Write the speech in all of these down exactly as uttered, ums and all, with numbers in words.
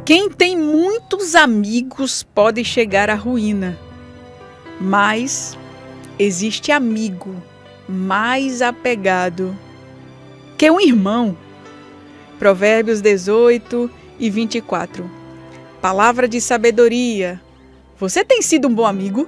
Quem tem muitos amigos pode chegar à ruína, mas existe amigo mais apegado que um irmão. Provérbios dezoito e vinte e quatro. Palavra de sabedoria. Você tem sido um bom amigo?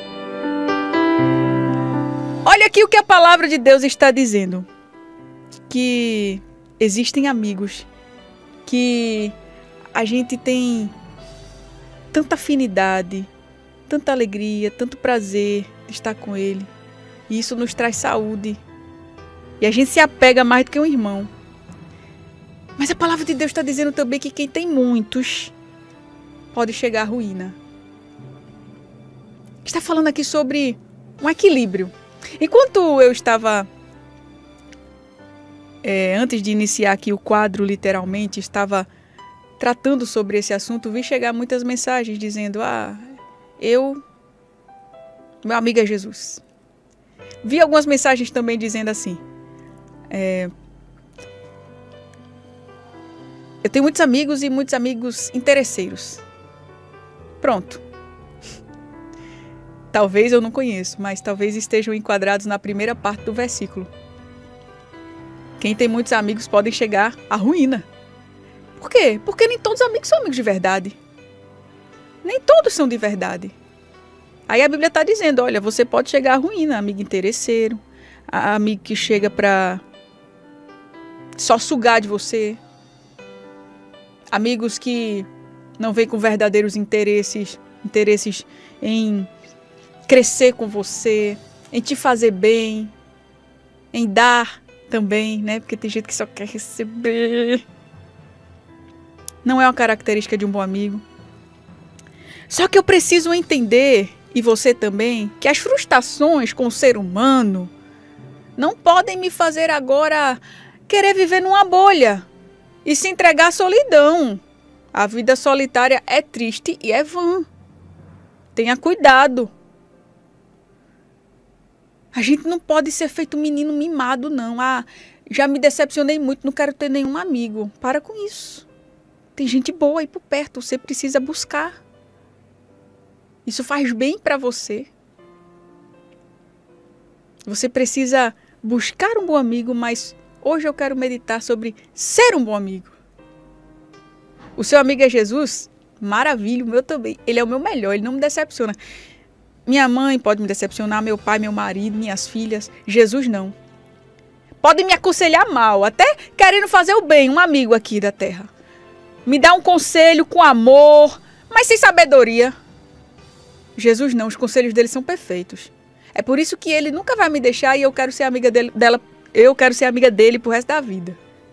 Olha aqui o que a palavra de Deus está dizendo. Que existem amigos que a gente tem tanta afinidade, tanta alegria, tanto prazer de estar com ele. E isso nos traz saúde. E a gente se apega mais do que um irmão. Mas a palavra de Deus está dizendo também que quem tem muitos pode chegar à ruína. Está falando aqui sobre um equilíbrio. Enquanto eu estava, é, antes de iniciar aqui o quadro, literalmente, estava tratando sobre esse assunto, vi chegar muitas mensagens dizendo, ah, eu, meu amigo é Jesus. Vi algumas mensagens também dizendo assim, é, eu tenho muitos amigos e muitos amigos interesseiros. Pronto. Talvez eu não conheço, mas talvez estejam enquadrados na primeira parte do versículo. Quem tem muitos amigos podem chegar à ruína. Por quê? Porque nem todos os amigos são amigos de verdade. Nem todos são de verdade. Aí a Bíblia está dizendo, olha, você pode chegar à ruína, amigo interesseiro, amigo que chega para só sugar de você, amigos que não vêm com verdadeiros interesses, interesses em crescer com você, em te fazer bem, em dar também, né? Porque tem gente que só quer receber. Não é uma característica de um bom amigo. Só que eu preciso entender, e você também, que as frustrações com o ser humano não podem me fazer agora querer viver numa bolha e se entregar à solidão. A vida solitária é triste e é vã. Tenha cuidado. A gente não pode ser feito menino mimado, não. Ah, já me decepcionei muito, não quero ter nenhum amigo. Para com isso. Tem gente boa aí por perto, você precisa buscar. Isso faz bem para você. Você precisa buscar um bom amigo, mas hoje eu quero meditar sobre ser um bom amigo. O seu amigo é Jesus? Maravilha, o meu também. Ele é o meu melhor, ele não me decepciona. Minha mãe pode me decepcionar, meu pai, meu marido, minhas filhas. Jesus não. Pode me aconselhar mal, até querendo fazer o bem, um amigo aqui da terra. Me dá um conselho com amor, mas sem sabedoria. Jesus não, os conselhos dele são perfeitos. É por isso que ele nunca vai me deixar e eu quero ser amiga dele, dela, eu quero ser amiga dele pro resto da vida.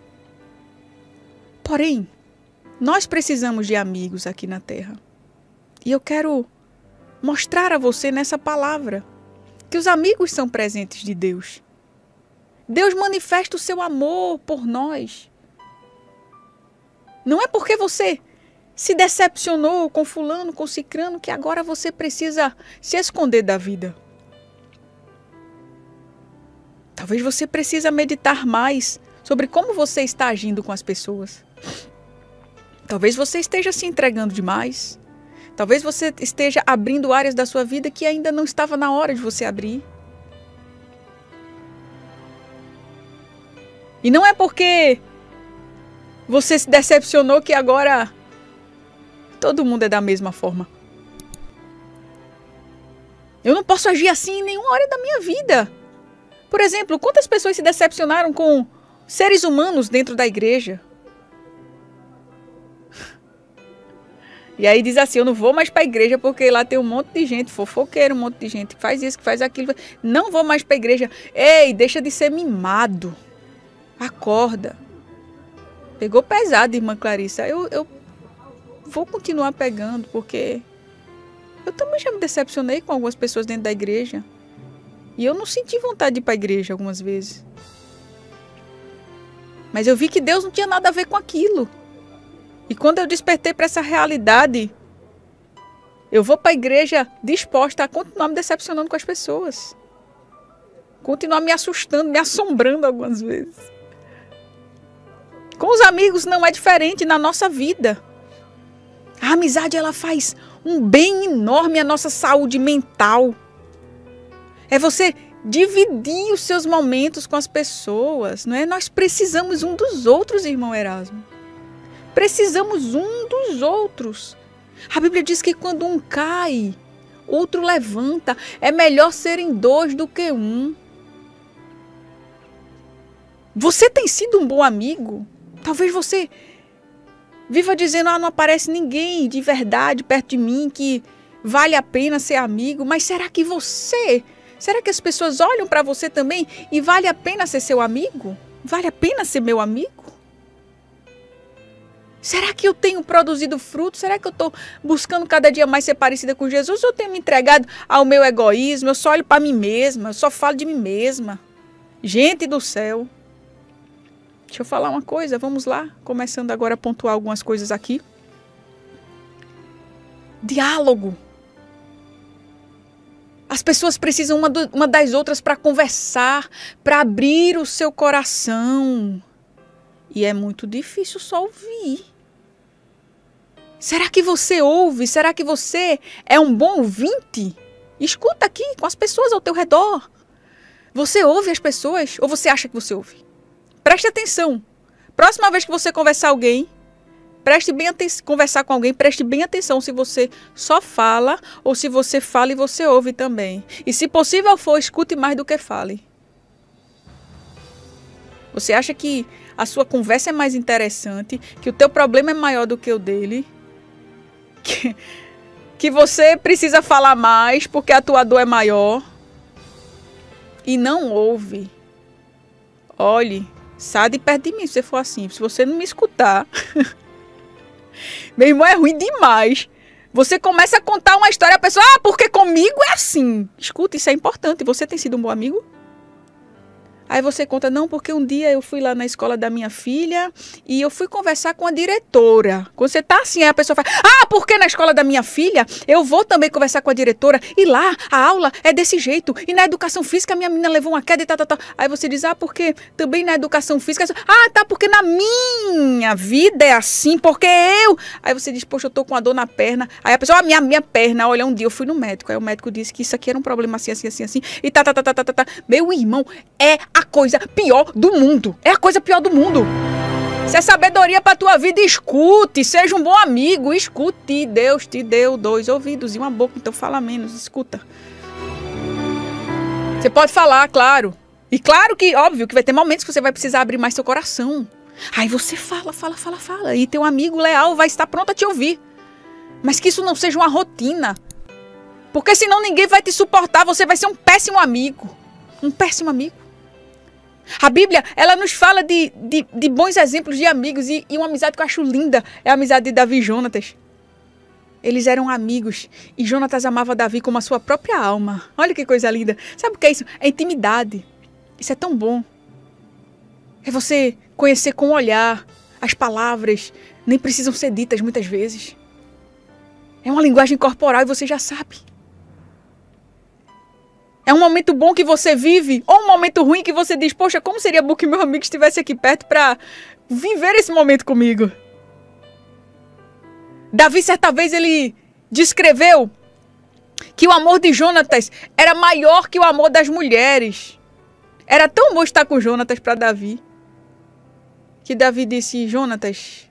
Porém, nós precisamos de amigos aqui na terra. E eu quero mostrar a você nessa palavra que os amigos são presentes de Deus. Deus manifesta o seu amor por nós. Não é porque você se decepcionou com fulano, com cicrano, que agora você precisa se esconder da vida. Talvez você precise meditar mais sobre como você está agindo com as pessoas. Talvez você esteja se entregando demais. Talvez você esteja abrindo áreas da sua vida que ainda não estava na hora de você abrir. E não é porque você se decepcionou que agora todo mundo é da mesma forma. Eu não posso agir assim em nenhuma área da minha vida. Por exemplo, quantas pessoas se decepcionaram com seres humanos dentro da igreja? E aí diz assim, eu não vou mais para a igreja porque lá tem um monte de gente fofoqueira, um monte de gente que faz isso, que faz aquilo. Não vou mais para a igreja. Ei, deixa de ser mimado. Acorda. Pegou pesado, irmã Clarissa. Eu, eu vou continuar pegando porque eu também já me decepcionei com algumas pessoas dentro da igreja. E eu não senti vontade de ir para a igreja algumas vezes. Mas eu vi que Deus não tinha nada a ver com aquilo. E quando eu despertei para essa realidade, eu vou para a igreja disposta a continuar me decepcionando com as pessoas. Continuar me assustando, me assombrando algumas vezes. Com os amigos não é diferente na nossa vida. A amizade, ela faz um bem enorme à nossa saúde mental. É você dividir os seus momentos com as pessoas, não é? Nós precisamos um dos outros, irmão Erasmo. Precisamos um dos outros. A Bíblia diz que quando um cai, outro levanta. É melhor serem dois do que um. Você tem sido um bom amigo? Talvez você viva dizendo, ah, não aparece ninguém de verdade perto de mim que vale a pena ser amigo. Mas será que você... Será que as pessoas olham para você também e vale a pena ser seu amigo? Vale a pena ser meu amigo? Será que eu tenho produzido fruto? Será que eu estou buscando cada dia mais ser parecida com Jesus? Ou eu tenho me entregado ao meu egoísmo? Eu só olho para mim mesma, eu só falo de mim mesma. Gente do céu. Deixa eu falar uma coisa, vamos lá. Começando agora a pontuar algumas coisas aqui. Diálogo. As pessoas precisam uma, do, uma das outras para conversar, para abrir o seu coração. E é muito difícil só ouvir. Será que você ouve? Será que você é um bom ouvinte? Escuta aqui com as pessoas ao teu redor. Você ouve as pessoas ou você acha que você ouve? Preste atenção. Próxima vez que você conversar alguém, preste bem atenção, conversar com alguém, preste bem atenção se você só fala ou se você fala e você ouve também. E se possível for, escute mais do que fale. Você acha que a sua conversa é mais interessante, que o teu problema é maior do que o dele, que, que você precisa falar mais porque a tua dor é maior e não ouve. Olhe, sai de perto de mim se você for assim. Se você não me escutar... Meu irmão, é ruim demais. Você começa a contar uma história, a pessoa, ah, porque comigo é assim. Escuta, isso é importante. Você tem sido um bom amigo? Aí você conta, não, porque um dia eu fui lá na escola da minha filha e eu fui conversar com a diretora. Quando você tá assim, aí a pessoa fala, ah, porque na escola da minha filha eu vou também conversar com a diretora e lá a aula é desse jeito. E na educação física a minha menina levou uma queda e tal, tal, tal. Aí você diz, ah, porque também na educação física, ah, tá, porque na minha vida é assim, porque eu... Aí você diz, poxa, eu tô com uma dor na perna. Aí a pessoa, ah, minha, minha perna, olha, um dia eu fui no médico. Aí o médico disse que isso aqui era um problema assim, assim, assim, assim. E tá, tá, tá, tá, tá, tá. Meu irmão, é a coisa pior do mundo. É a coisa pior do mundo. Se é sabedoria para tua vida, escute. Seja um bom amigo, escute. Deus te deu dois ouvidos e uma boca, então fala menos, escuta. Você pode falar, claro. E claro que, óbvio, que vai ter momentos que você vai precisar abrir mais seu coração. Aí você fala, fala, fala, fala. E teu amigo leal vai estar pronto a te ouvir. Mas que isso não seja uma rotina. Porque senão ninguém vai te suportar. Você vai ser um péssimo amigo. Um péssimo amigo. A Bíblia, ela nos fala de, de, de bons exemplos de amigos e, e uma amizade que eu acho linda é a amizade de Davi e Jonatas. Eles eram amigos e Jonatas amava Davi como a sua própria alma. Olha que coisa linda. Sabe o que é isso? É intimidade. Isso é tão bom. É você conhecer com o olhar. As palavras nem precisam ser ditas muitas vezes. É uma linguagem corporal e você já sabe. É um momento bom que você vive ou um momento ruim que você diz, poxa, como seria bom que meu amigo estivesse aqui perto para viver esse momento comigo. Davi, certa vez, ele descreveu que o amor de Jonatas era maior que o amor das mulheres. Era tão bom estar com Jonatas para Davi, que Davi disse, Jonatas,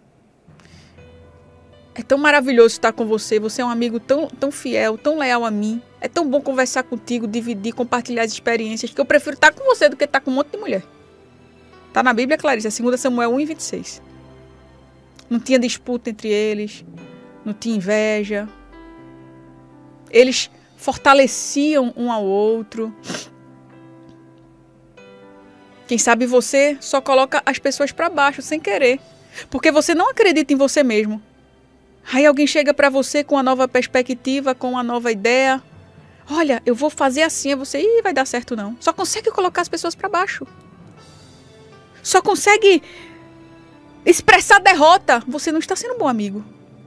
é tão maravilhoso estar com você, você é um amigo tão, tão fiel, tão leal a mim. É tão bom conversar contigo, dividir, compartilhar as experiências, que eu prefiro estar com você do que estar com um monte de mulher. Está na Bíblia, Clarice, segunda Samuel um e vinte e seis. Não tinha disputa entre eles, não tinha inveja. Eles fortaleciam um ao outro. Quem sabe você só coloca as pessoas para baixo, sem querer. Porque você não acredita em você mesmo. Aí alguém chega para você com uma nova perspectiva, com uma nova ideia. Olha, eu vou fazer assim, aí você, ih, vai dar certo não. Só consegue colocar as pessoas para baixo. Só consegue expressar derrota. Você não está sendo um bom amigo.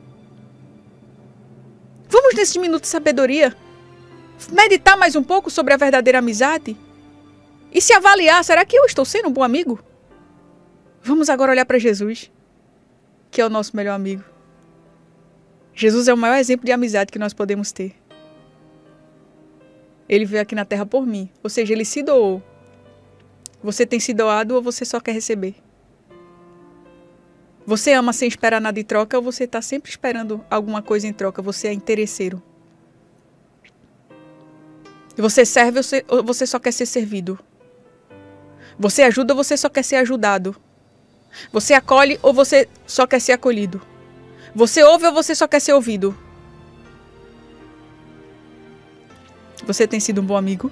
Vamos nesse minuto de sabedoria meditar mais um pouco sobre a verdadeira amizade e se avaliar, será que eu estou sendo um bom amigo? Vamos agora olhar para Jesus, que é o nosso melhor amigo. Jesus é o maior exemplo de amizade que nós podemos ter. Ele veio aqui na terra por mim. Ou seja, ele se doou. Você tem se doado ou você só quer receber? Você ama sem esperar nada em troca ou você está sempre esperando alguma coisa em troca? Você é interesseiro. Você serve ou você só quer ser servido? Você ajuda ou você só quer ser ajudado? Você acolhe ou você só quer ser acolhido? Você ouve ou você só quer ser ouvido? Você tem sido um bom amigo?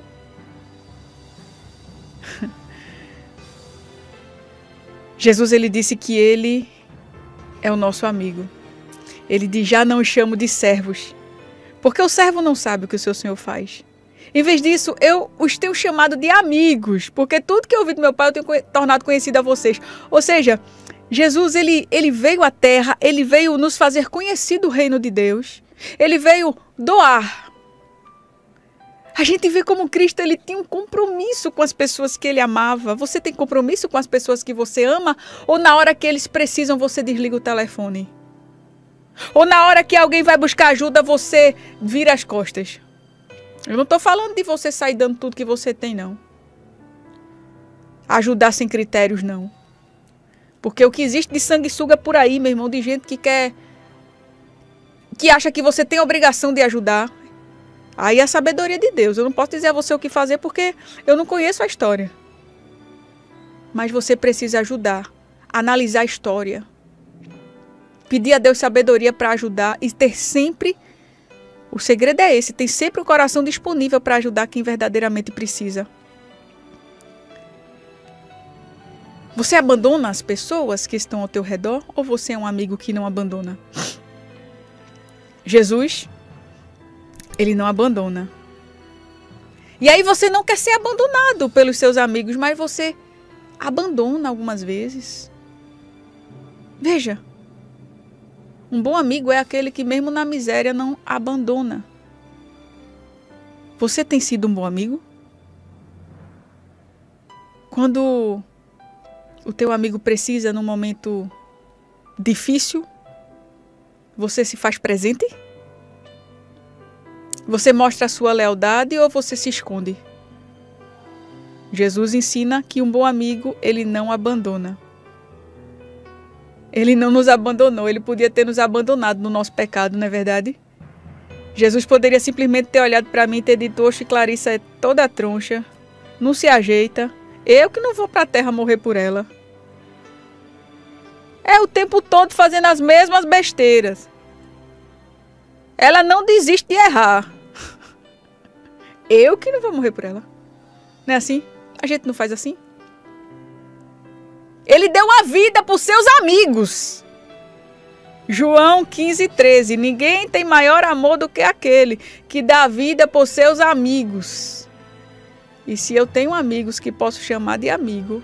Jesus, ele disse que ele é o nosso amigo. Ele diz, já não os chamo de servos, porque o servo não sabe o que o seu Senhor faz. Em vez disso, eu os tenho chamado de amigos, porque tudo que eu ouvi do meu Pai eu tenho tornado conhecido a vocês. Ou seja, Jesus, ele, ele veio à terra, ele veio nos fazer conhecer o reino de Deus. Ele veio doar. A gente vê como Cristo, ele tinha um compromisso com as pessoas que ele amava. Você tem compromisso com as pessoas que você ama? Ou na hora que eles precisam, você desliga o telefone? Ou na hora que alguém vai buscar ajuda, você vira as costas? Eu não estou falando de você sair dando tudo que você tem, não. Ajudar sem critérios, não. Porque o que existe de sanguessuga por aí, meu irmão, de gente que quer... que acha que você tem a obrigação de ajudar. Aí é a sabedoria de Deus. Eu não posso dizer a você o que fazer porque eu não conheço a história. Mas você precisa ajudar. Analisar a história. Pedir a Deus sabedoria para ajudar e ter sempre... O segredo é esse. Tem sempre o coração disponível para ajudar quem verdadeiramente precisa. Você abandona as pessoas que estão ao teu redor ou você é um amigo que não abandona? Jesus... Ele não abandona. E aí você não quer ser abandonado pelos seus amigos, mas você abandona algumas vezes. Veja, um bom amigo é aquele que mesmo na miséria não abandona. Você tem sido um bom amigo? Quando o teu amigo precisa num momento difícil, você se faz presente? Você mostra a sua lealdade ou você se esconde? Jesus ensina que um bom amigo, ele não abandona. Ele não nos abandonou, ele podia ter nos abandonado no nosso pecado, não é verdade? Jesus poderia simplesmente ter olhado para mim e ter dito, oxe, Clarissa é toda troncha, não se ajeita, eu que não vou para a terra morrer por ela. É o tempo todo fazendo as mesmas besteiras. Ela não desiste de errar. Eu que não vou morrer por ela. Não é assim? A gente não faz assim? Ele deu a vida por seus amigos. João quinze, treze. Ninguém tem maior amor do que aquele que dá a vida por seus amigos. E se eu tenho amigos que posso chamar de amigo,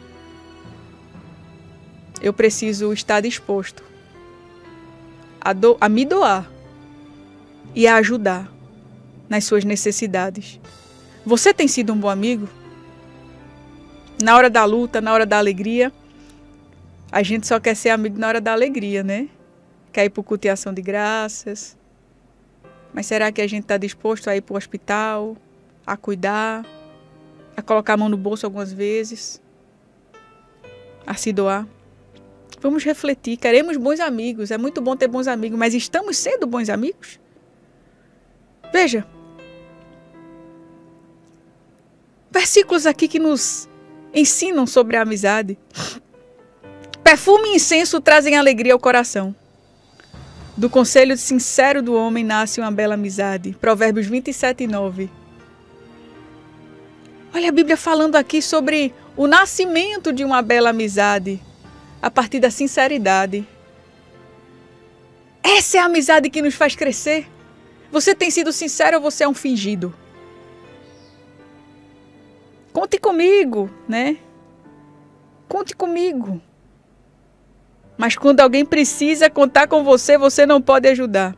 eu preciso estar disposto a, do, a me doar e a ajudar nas suas necessidades. Você tem sido um bom amigo? Na hora da luta, na hora da alegria, a gente só quer ser amigo na hora da alegria, né? Quer ir para o culto de ação de graças. Mas será que a gente está disposto a ir para o hospital, a cuidar, a colocar a mão no bolso algumas vezes, a se doar? Vamos refletir. Queremos bons amigos. É muito bom ter bons amigos, mas estamos sendo bons amigos? Veja. Versículos aqui que nos ensinam sobre a amizade. Perfume e incenso trazem alegria ao coração. Do conselho sincero do homem nasce uma bela amizade. Provérbios vinte e sete, nove. Olha a Bíblia falando aqui sobre o nascimento de uma bela amizade a partir da sinceridade. Essa é a amizade que nos faz crescer. Você tem sido sincero ou você é um fingido? Conte comigo, né? Conte comigo. Mas quando alguém precisa contar com você, você não pode ajudar.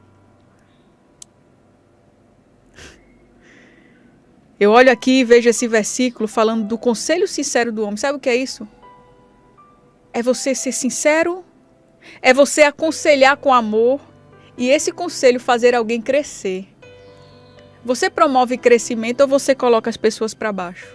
Eu olho aqui e vejo esse versículo falando do conselho sincero do homem. Sabe o que é isso? É você ser sincero, é você aconselhar com amor e esse conselho fazer alguém crescer, você promove crescimento ou você coloca as pessoas para baixo?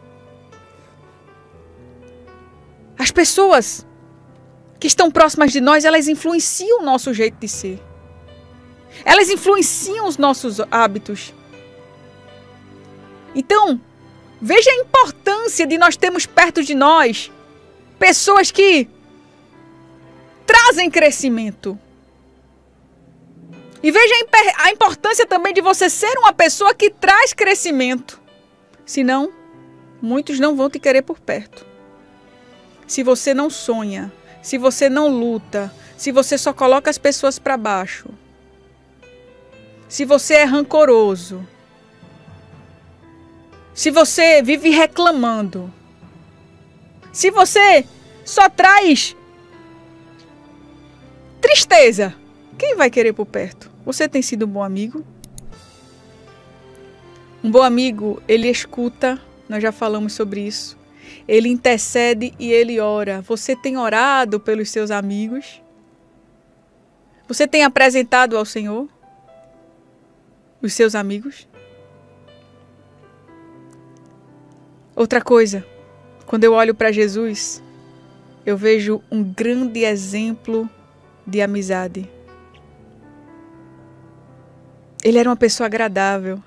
As pessoas que estão próximas de nós, elas influenciam o nosso jeito de ser. Elas influenciam os nossos hábitos. Então, veja a importância de nós termos perto de nós pessoas que trazem crescimento. E veja a importância também de você ser uma pessoa que traz crescimento. Senão, muitos não vão te querer por perto. Se você não sonha, se você não luta, se você só coloca as pessoas para baixo, se você é rancoroso, se você vive reclamando, se você só traz tristeza, quem vai querer por perto? Você tem sido um bom amigo? Um bom amigo, ele escuta, nós já falamos sobre isso. Ele intercede e ele ora. Você tem orado pelos seus amigos? Você tem apresentado ao Senhor os seus amigos? Outra coisa, quando eu olho para Jesus, eu vejo um grande exemplo de amizade. Ele era uma pessoa agradável.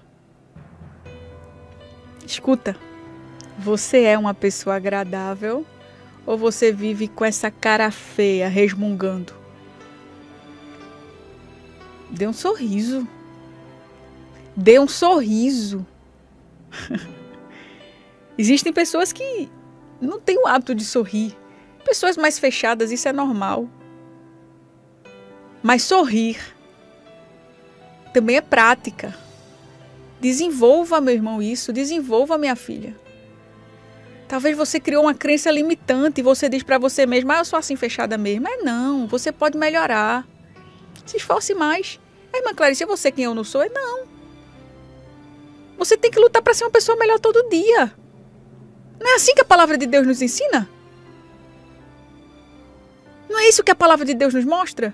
Escuta, você é uma pessoa agradável ou você vive com essa cara feia, resmungando? Dê um sorriso. Dê um sorriso. Existem pessoas que não têm o hábito de sorrir. Pessoas mais fechadas, isso é normal. Mas sorrir também é prática. Desenvolva, meu irmão, isso. Desenvolva, minha filha. Talvez você criou uma crença limitante e você diz para você mesmo, ah, eu sou assim fechada mesmo. Mas não, você pode melhorar. Se esforce mais. É, irmã Clarice, é você quem eu não sou? É não. Você tem que lutar para ser uma pessoa melhor todo dia. Não é assim que a palavra de Deus nos ensina? Não é isso que a palavra de Deus nos mostra?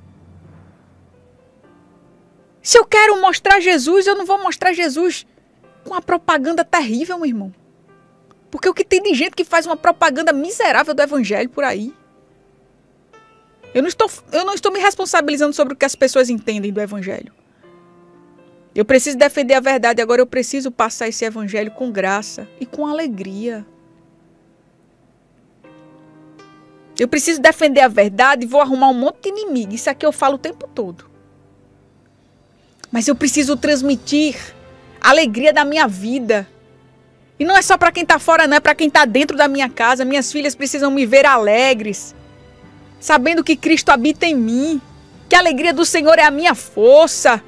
Se eu quero mostrar Jesus, eu não vou mostrar Jesus com uma propaganda terrível, meu irmão. Porque o que tem de gente que faz uma propaganda miserável do evangelho por aí. Eu não estou, eu não estou me responsabilizando sobre o que as pessoas entendem do evangelho. Eu preciso defender a verdade, agora eu preciso passar esse evangelho com graça e com alegria. Eu preciso defender a verdade e vou arrumar um monte de inimigo. Isso aqui eu falo o tempo todo. Mas eu preciso transmitir a alegria da minha vida. E não é só para quem está fora, não. É para quem está dentro da minha casa. Minhas filhas precisam me ver alegres. Sabendo que Cristo habita em mim. Que a alegria do Senhor é a minha força.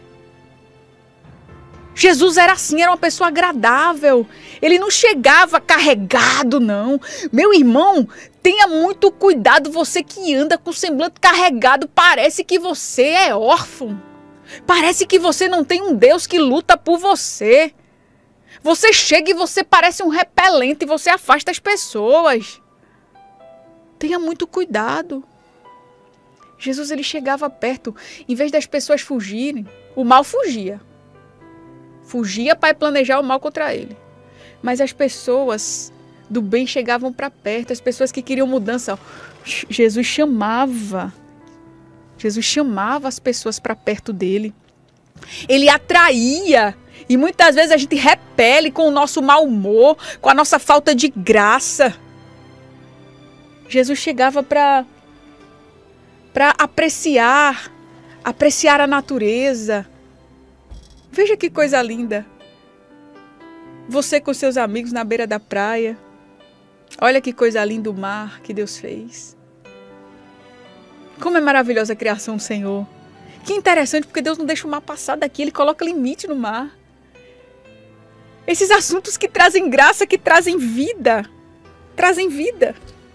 Jesus era assim, era uma pessoa agradável. Ele não chegava carregado, não. Meu irmão, tenha muito cuidado. Você que anda com o semblante carregado, parece que você é órfão. Parece que você não tem um Deus que luta por você. Você chega e você parece um repelente e você afasta as pessoas. Tenha muito cuidado. Jesus, ele chegava perto, em vez das pessoas fugirem, o mal fugia. Fugia para planejar o mal contra ele. Mas as pessoas do bem chegavam para perto, as pessoas que queriam mudança. Ó, Jesus chamava. Jesus chamava as pessoas para perto dele. Ele atraía. E muitas vezes a gente repele com o nosso mau humor, com a nossa falta de graça. Jesus chegava para para apreciar, apreciar a natureza. Veja que coisa linda. Você com seus amigos na beira da praia. Olha que coisa linda o mar que Deus fez. Como é maravilhosa a criação do Senhor. Que interessante, porque Deus não deixa o mar passar daqui. Ele coloca limite no mar. Esses assuntos que trazem graça, que trazem vida. Trazem vida.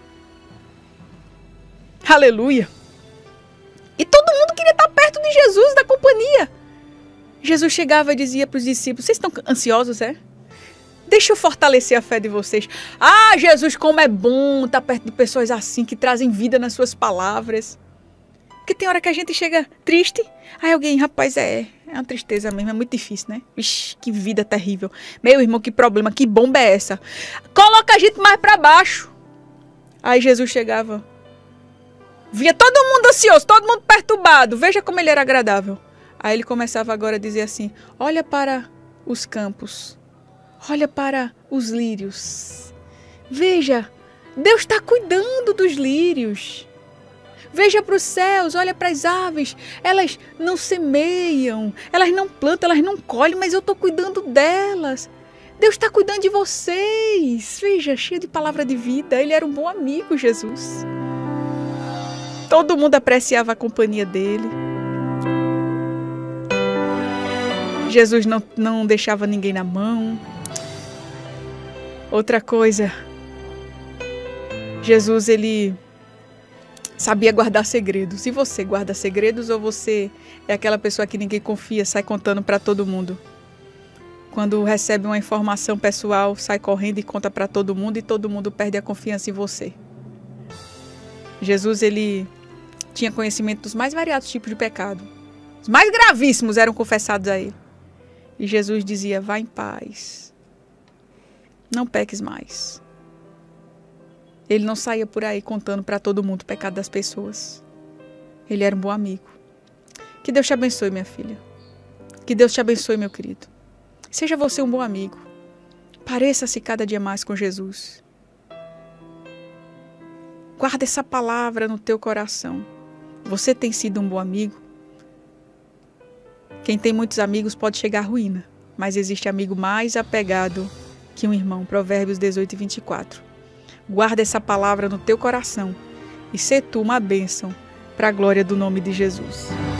Aleluia. E todo mundo queria estar perto de Jesus, da companhia. Jesus chegava e dizia para os discípulos, vocês estão ansiosos, é? Deixa eu fortalecer a fé de vocês. Ah, Jesus, como é bom estar perto de pessoas assim, que trazem vida nas suas palavras. Porque tem hora que a gente chega triste, aí alguém, rapaz, é, é uma tristeza mesmo, é muito difícil, né? Vixe, que vida terrível. Meu irmão, que problema, que bomba é essa? Coloca a gente mais pra baixo. Aí Jesus chegava, via todo mundo ansioso, todo mundo perturbado. Veja como ele era agradável. Aí ele começava agora a dizer assim, olha para os campos, olha para os lírios. Veja, Deus está cuidando dos lírios. Veja para os céus, olha para as aves. Elas não semeiam, elas não plantam, elas não colhem, mas eu estou cuidando delas. Deus está cuidando de vocês. Veja, cheio de palavra de vida. Ele era um bom amigo, Jesus. Todo mundo apreciava a companhia dele. Jesus não, não deixava ninguém na mão. Outra coisa, Jesus, ele sabia guardar segredos. E você guarda segredos ou você é aquela pessoa que ninguém confia, sai contando para todo mundo? Quando recebe uma informação pessoal, sai correndo e conta para todo mundo e todo mundo perde a confiança em você. Jesus, ele tinha conhecimento dos mais variados tipos de pecado. Os mais gravíssimos eram confessados a ele. E Jesus dizia, vá em paz. Não peques mais. Ele não saía por aí contando para todo mundo o pecado das pessoas. Ele era um bom amigo. Que Deus te abençoe, minha filha. Que Deus te abençoe, meu querido. Seja você um bom amigo. Pareça-se cada dia mais com Jesus. Guarda essa palavra no teu coração. Você tem sido um bom amigo? Quem tem muitos amigos pode chegar à ruína, mas existe amigo mais apegado que um irmão. Provérbios dezoito, vinte e quatro. Guarda essa palavra no teu coração e sê tu uma bênção para a glória do nome de Jesus.